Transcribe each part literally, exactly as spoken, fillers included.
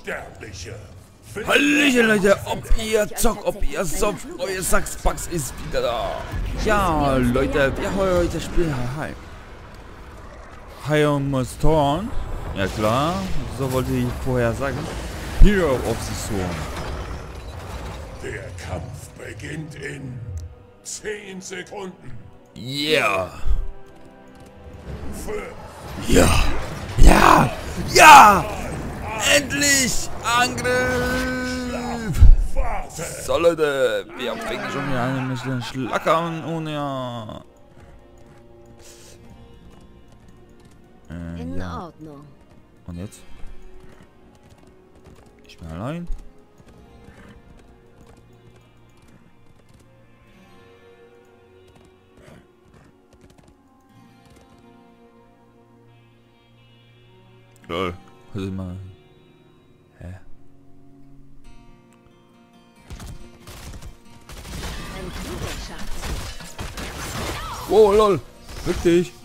Unsterbliche. Hallöchen Leute, ob ihr zockt, ob ihr sopft, neue Saxbugs ist wieder da. Ja Leute, wir heute spielen Hi. Hi on Storm. Ja klar, so wollte ich vorher sagen. Hero of the Storm. Der Kampf beginnt in zehn Sekunden. Yeah. Fünf. Ja. Ja. Ja. Endlich Angriff. Warte. So Leute, wir fängen schon wieder an mit den Schlackern und ja. Äh, In ja. Ordnung. Und jetzt? Ich bin allein. Lol. Was ist mal? Hä? Ein kluger Schachzug. Oh lol. Wirklich?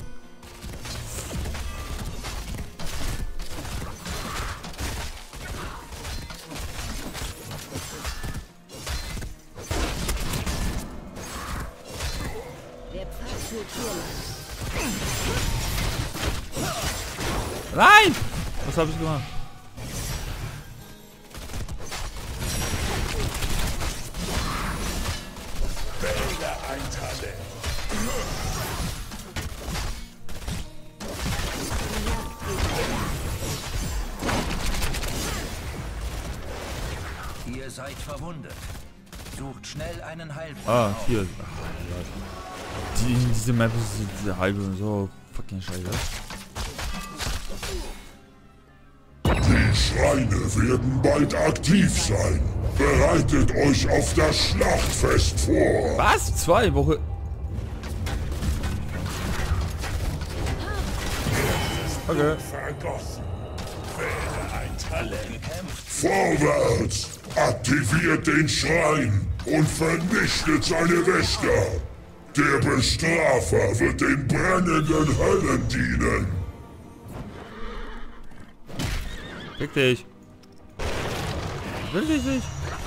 Der Pfad führt hier lang. Nein! Was habe ich gemacht? Wähle ein Talent. Ihr seid verwundet. Sucht schnell einen Heilpunkt. Ah, hier. Ach, ja. Die, diese Map ist diese halbe und so fucking scheiße. Die Schreine werden bald aktiv sein. Bereitet euch auf das Schlachtfest vor. Was? Zwei Wochen? Okay. Vergossen. Wähle ein Talent. Gekämpft. Vorwärts! Aktiviert den Schrein und vernichtet seine Wächter. Der Bestrafer wird den brennenden Höllen dienen. Fick dich. Will ich nicht.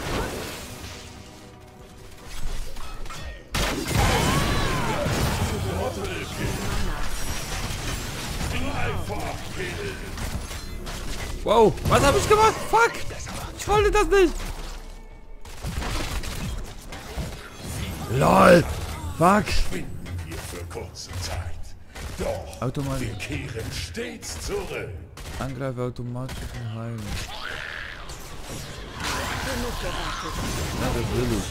Wow, was habe ich gemacht? Fuck! Ich wollte das nicht. LOL! Fuck! Finden wir für kurze Zeit. Doch Automatisch. wir kehren stets zurück. Angreifer automatisch und heilen. Genug gewartet. Ja, das will ich.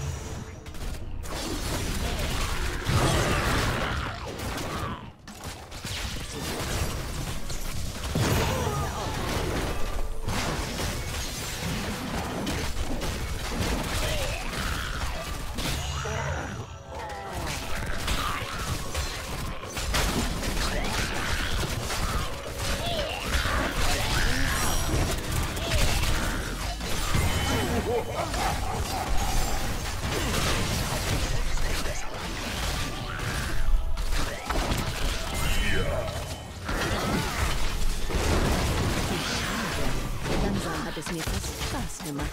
Langsam hat es mir fast Spaß gemacht.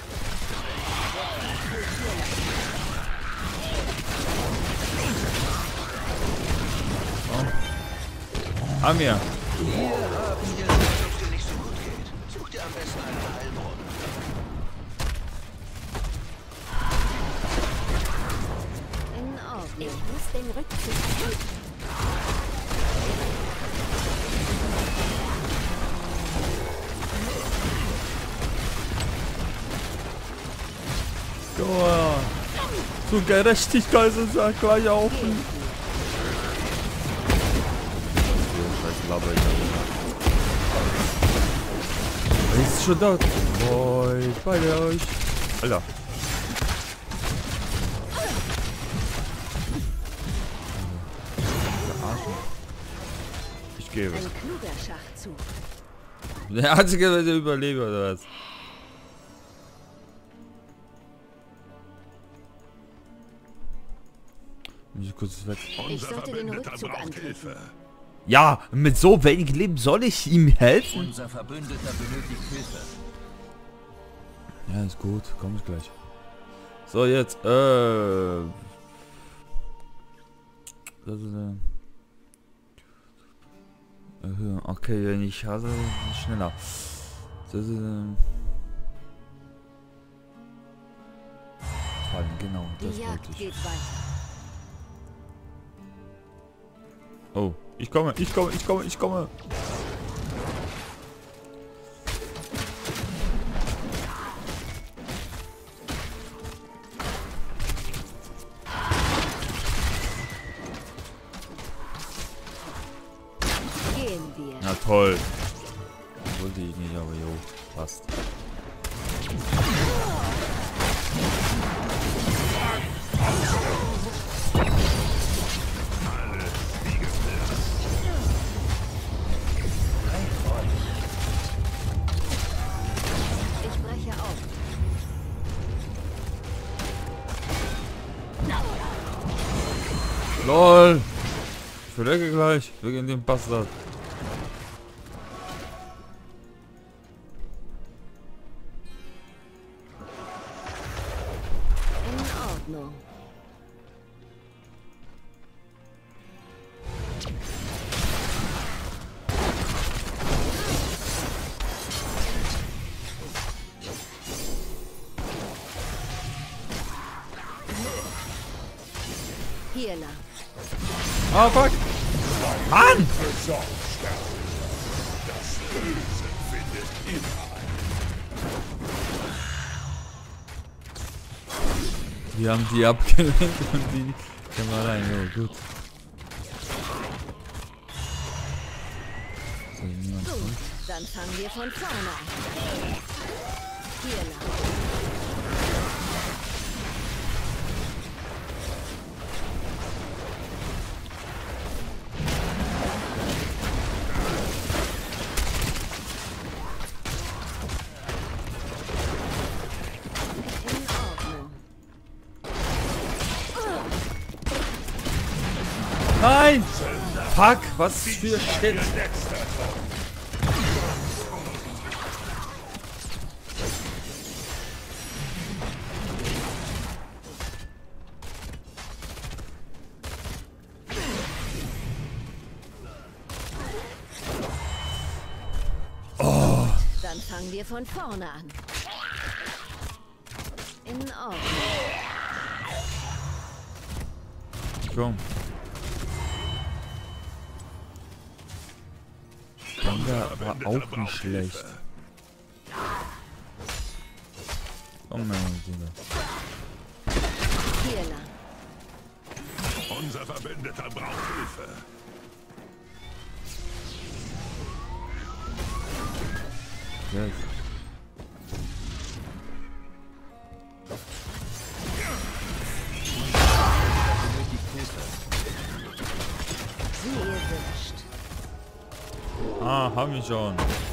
Amir. Hier haben wir es, dass dir nicht so gut geht. Such dir am besten einen Heilbrunnen. In Ordnung. Ich muss den Rückzug. Joa. So Gerechtigkeit ist ja gleich auf. Ist schon da. Boy, bei euch. Alter. Ich gebe. Ein kluger Schachzug. Der einzige, der überlebt oder was? Muss ich kurz weg. Ich sollte den Rückzug antreten. Ja, mit so wenig Leben soll ich ihm helfen? Unser Verbündeter benötigt Hilfe. Ja, ist gut. Komm ich gleich. So, jetzt, äh... Das ist, äh... Erhöhung. Okay, wenn ich hasse, schneller. Das ist, äh... Fallen, genau, das Die wollte Jagd ich. geht weiter. Oh, ich komme, ich komme, ich komme, ich komme. Gehen wir. Na toll. Wollte ich nicht, aber jo, passt. Ich breche auf. LOL! Ich verlecke gleich, wegen dem Bastard. In Ordnung. Hier lang. Ah, fuck! Mann! Wir haben die abgelenkt und die können wir rein. Jo, gut. So, niemand Gut, kommt. dann fangen wir von vorne an. Hier lang. In Ordnung. Nein! Fuck, was für Shit! Dann fangen wir von vorne an. In Ordnung. Komm. Der war auch nicht schlecht. Komm, meine Kinder. Hier lang. Unser Verbündeter braucht Hilfe. Yes. Sie erwischt. Ah, hab ich schon.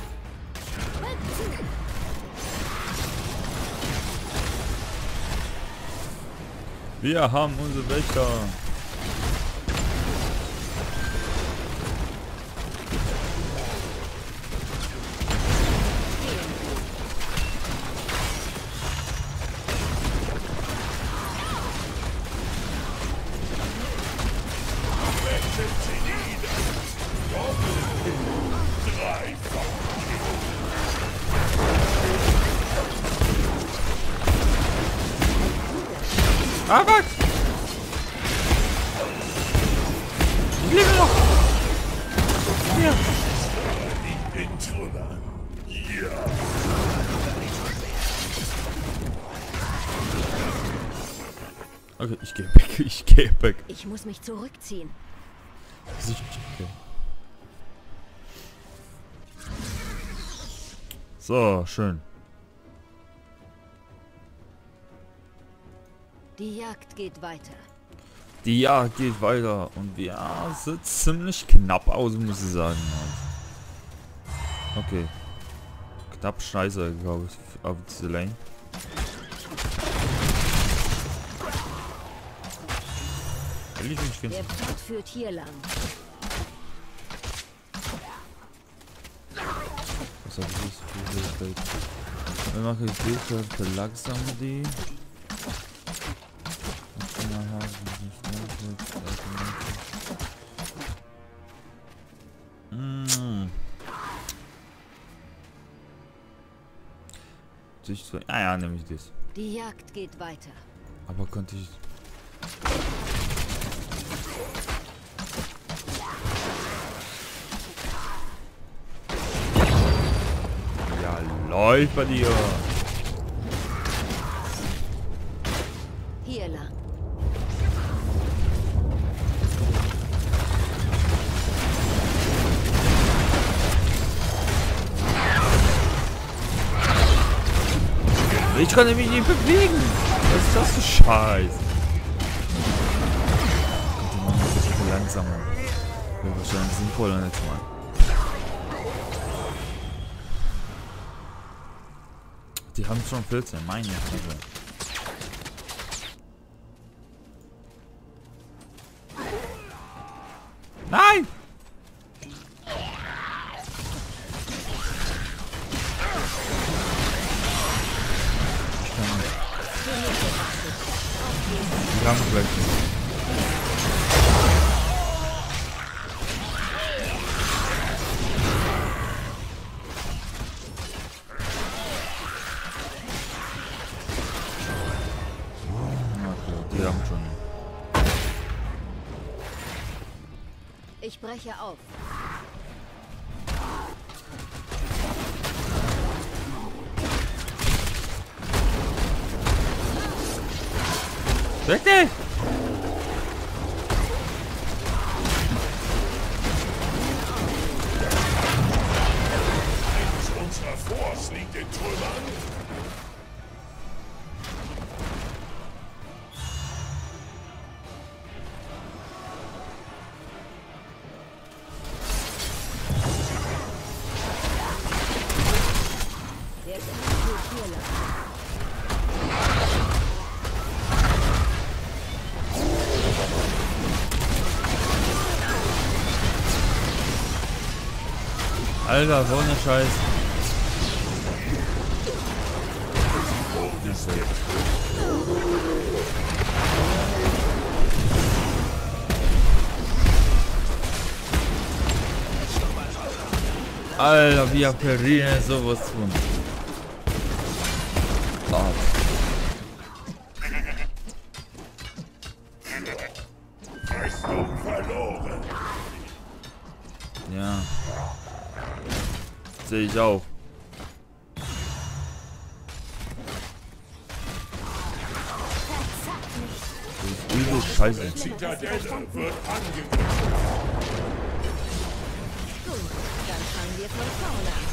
Wir haben unsere Wächter. Ah, fuck! Ich lebe noch! Hier! In Trümmern. Ja. Okay, ich gehe weg, ich gehe weg. Ich muss mich zurückziehen. Okay. So, schön. Die Jagd geht weiter. Die Jagd geht weiter und wir sind ziemlich knapp aus, muss ich sagen. Okay. Knapp scheiße, glaube ich, auf diese Lane. Der Pfad führt hier lang. Das habe ich nicht so viel Fähigkeit. Wir machen die Fähigkeit, verlangsamen die. Mm. Sich so. Ah ja, nehme ich das. Die Jagd geht weiter. Aber konnte ich. Ja, läuft bei dir. Hier lang. Ich kann mich nicht bewegen. Was ist das für Scheiß? Die machen ein bisschen langsamer. Wäre wahrscheinlich sinnvoller als mal. Die haben schon vierzehn, meine Fresse. Nein! Die haben gleich nicht. Okay, die haben schon. Ich breche auf. Bitte! Unser Force liegt in Trümmern. Der Kampf hier lang. Alter, so eine Scheiß. Alter, wie Aperine sowas tun. Gott. Festung verloren. Ja. Sehe ich auch. Das ist übel scheiße. Zitadelle wird angegriffen. Gut, dann fangen wir von vorne an.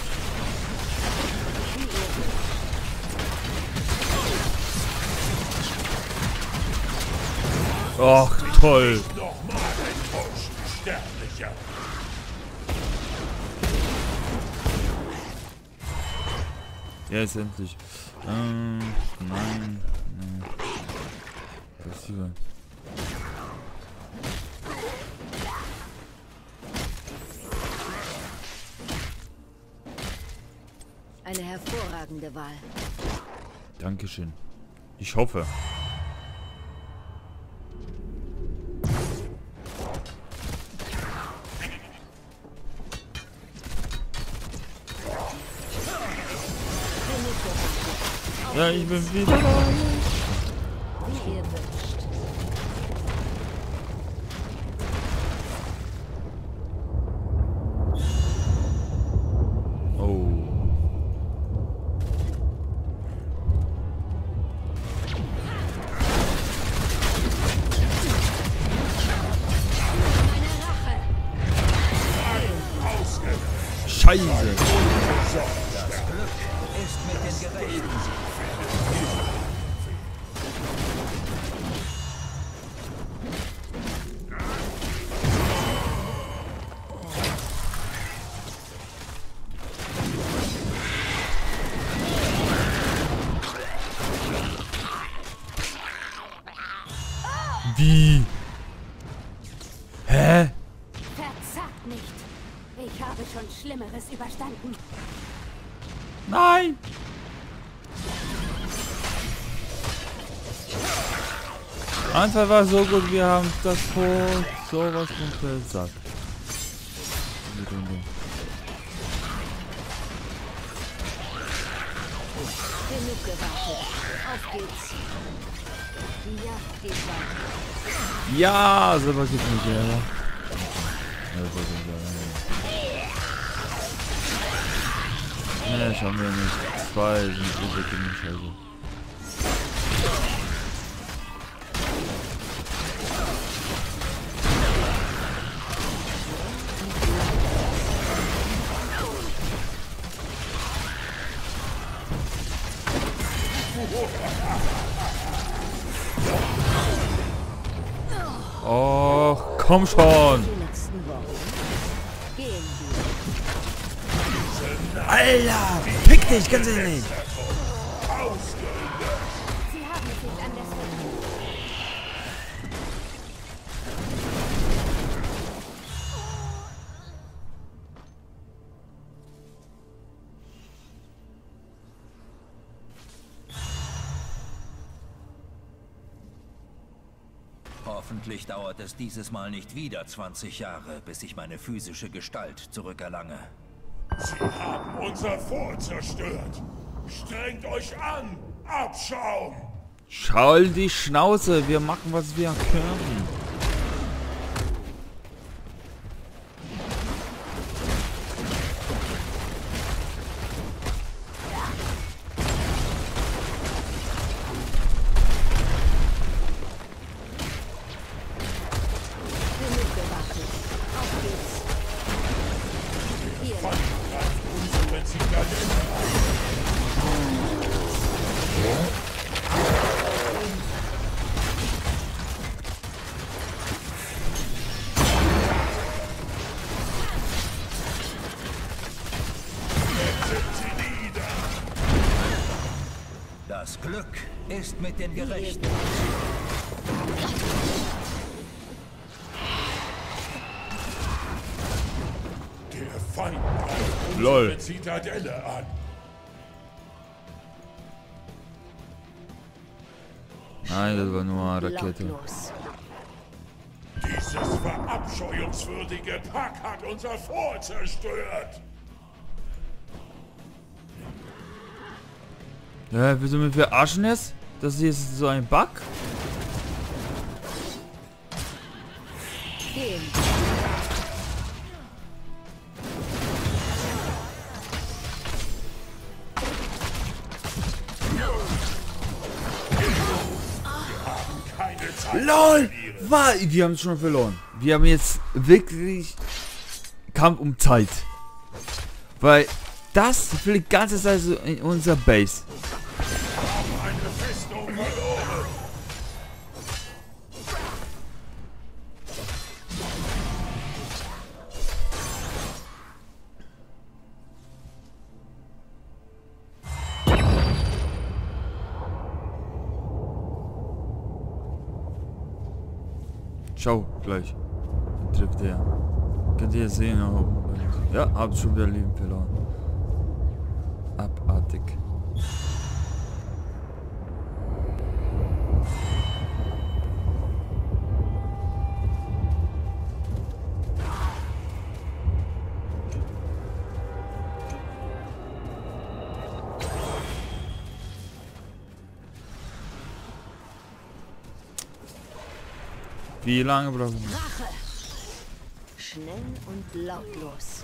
Och, toll. Nochmal enttäuscht, Sterblicher. Jetzt endlich. Ähm, nein. nein. Was ist hier? Eine hervorragende Wahl. Dankeschön. Ich hoffe. Ja, ich bin wieder da. Wie ihr wünscht. Oh. Scheiße. Ist mit den Geräten. Wie? Hä? Verzagt nicht. Ich habe schon Schlimmeres überstanden. Nein! Anfang war so gut, wir haben das vor sowas von versagt. Genug gewartet. Auf geht's. Die Jagd geht weiter. Ja, selber geht nicht, ja. Ne, schauen wir nicht. Zwei sind übel genug, also. Oh, komm schon! Die letzten Worte. Gehen wir. Alter! Fick dich, ganz ehrlich! Sie haben es nicht anders verdient. Hoffentlich dauert es dieses Mal nicht wieder zwanzig Jahre, bis ich meine physische Gestalt zurückerlange. Sie haben unser Fort zerstört. Strengt euch an, Abschaum! Schau die Schnauze, wir machen, was wir können. Genug gewartet. Auf geht's. Hier lang. Unsere Zitadelle an. Das Glück ist mit den Gerechten. Der Feind greift Lol. unsere Zitadelle an. Nein, das war nur eine Rakete. Lautlos. Dieses verabscheuungswürdige Pack hat unser Fort zerstört. Ja, willst du mich verarschen jetzt? Das hier ist so ein Bug? Gehen. Keine Zeit. LOL! War, wir haben es schon verloren. Wir haben jetzt wirklich Kampf um Zeit. Weil das fliegt die ganze Zeit so in unser Base. Eine Festung verloren. Ciao, gleich. Dann trifft er. Könnt ihr sehen, aber ja, habt schon wieder Leben verloren. Abartig. Wie lange brauchen wir? Rache. Schnell und lautlos.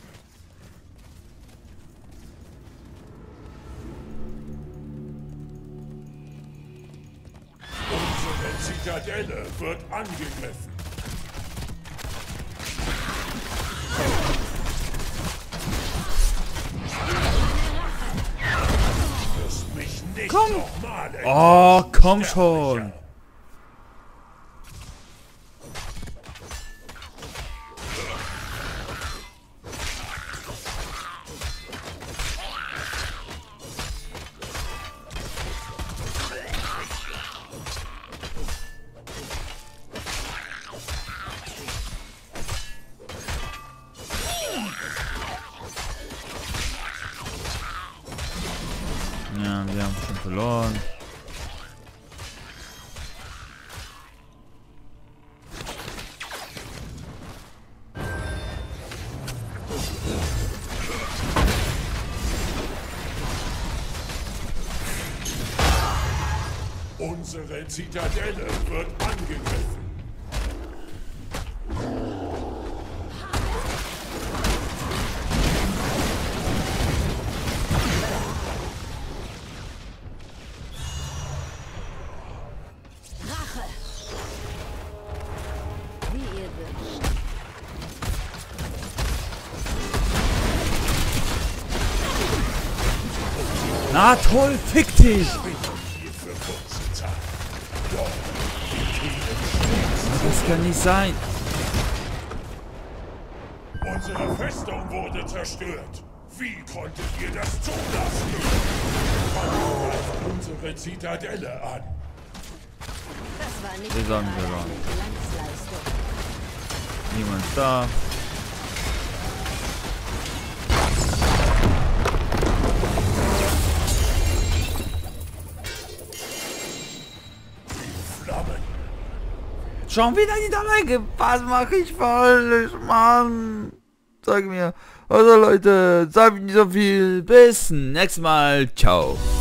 Unsere Zitadelle wird angegriffen. Du wirst mich nicht Komm. nochmal Oh, komm schon. Ja, wir haben schon verloren. Unsere Zitadelle wird angegriffen. Rache! Wie ihr wünscht. Na toll, fick dich! Das kann nicht sein. Unsere Festung wurde zerstört. Wie konntet ihr das zulassen? Greift unsere Zitadelle an. Das war nicht Wir sagen gerade wir eine waren. Glanzleistung. Niemand ist da. Schon wieder Niederlage. Was mache ich falsch, Mann? Sag mir. Also Leute, sag mir nicht so viel. Bis nächstes Mal. Ciao.